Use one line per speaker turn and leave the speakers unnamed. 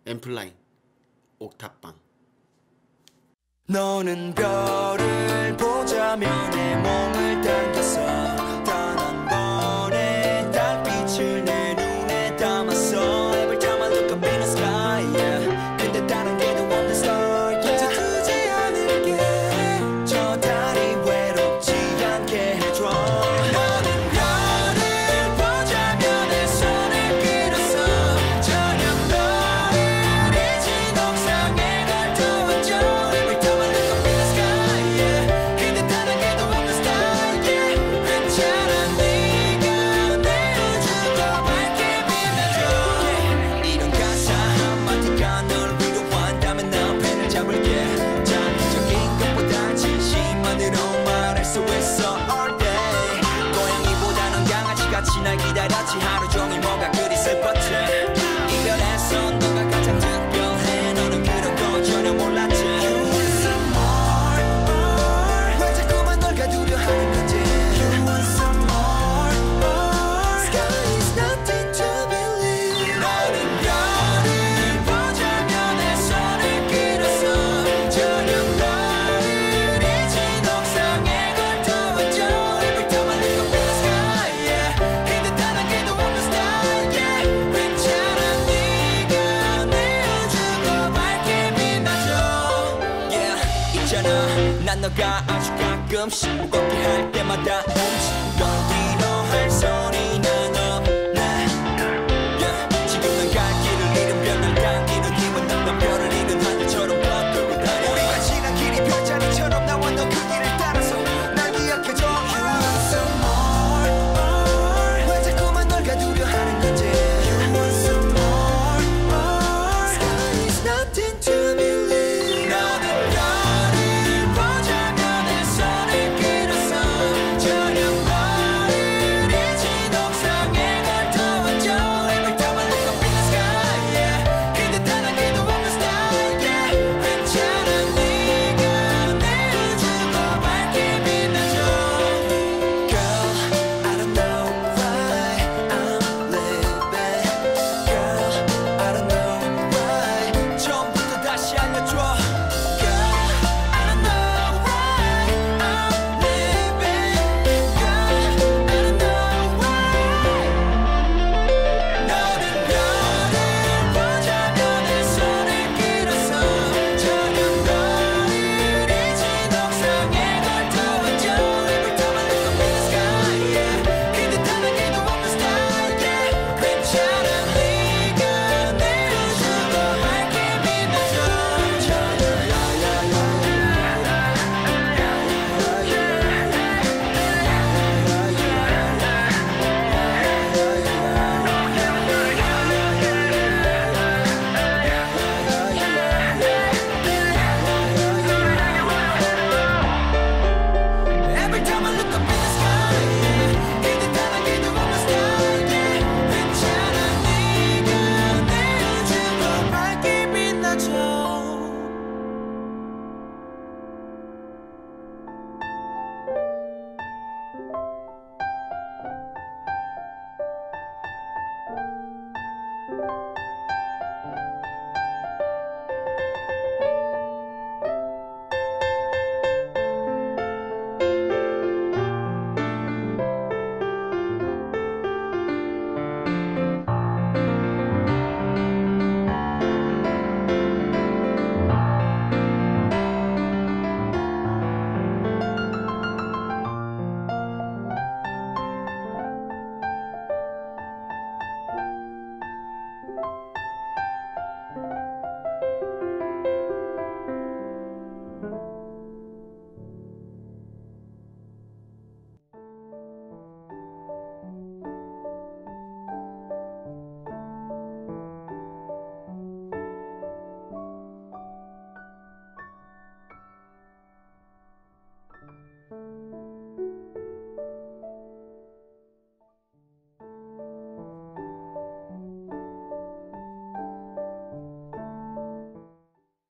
앰플라인 옥탑방.
너는 별을 보자며 내 몸을 당겼어. 단 한 번의 달빛을 내 눈에 담았어. Every time I look up in the sky, yeah. 근데 다른 게도 없는 star, yeah. 두지 않을게. 저 달이 외롭지 않게 해줘. 너는 별을 보자며 내 손을 끌었어. 저녁 별을 잊은 옥상에 걸터왔죠. Every time I look up in the sky, yeah. 근데 다른 게도 없는 star, yeah. 괜찮아 네가 내 우주가 밝게 빛나줘. 이런 가사 한마디가 널 위로한다면 난 펜을 잡을게. 장기적인 것보다 진심만으로 말할 수 있어 all day. 고양이보다는 강아지같이 날 기다렸지. 하루 종일 뭐가 그리 슬펐지. 이별에서 너가 가장 특별해. 너는 그런 거 전혀 몰랐지. You want some more? 왜 자꾸만 널 가두려 하는 건지. You want some more? Sky is nothing to believe. 너는 별을 보자며 내 손을 끌었어. 저녁 별을 잊은 옥상에 걸터왔죠. Every time I look up in the sky, yeah. 근데 다른 게도 없는 star, yeah. 괜찮아 네가 내 우주가 밝게 빛나줘. Yeah, 있잖아 난 너가 아주 가끔씩 무겁게 할 때마다 널 위로할 소리는 없네. Yeah, 지금 넌 갈 길을 잃은 별을 당기는 힘은 넌 별을 잃은 하늘처럼 바꾸고 다녀. 우리가 지난 길이 별자리처럼 나와 너 그 길을 따라서 날 기억해줘. You want some more? 왜 자꾸만 널 가두려 하는 건지. You want some more? Sky is nothing to believe. 너는 별을 보자며 내 손을 끌었어. 저녁 별을 잊은 옥상에 걸터왔죠. Every time I look up in the sky, yeah. 근데 다른 게도 없는 star, yeah. 괜찮아 네가 내 우주가 밝게 빛나줘. Girl, I don't know why I'm living. Girl, I don't know why. 처음부터 다시 알려줘. Girl, I don't know why I'm living. Girl, I don't know why. 너는 별을 보자며 내 손을 끌었어. 저녁 별을 잊은 옥상에 걸터왔죠. Every time I look up in the sky, yeah. 근데 다른 게도 없는 star, yeah. 괜찮아 네가 내 우주가 밝게 빛나줘. Every time I look up in the sky, yeah. 근데 다른 게도 없는 star, yeah. 괜찮아 네가 내 우주가 밝게 빛나줘.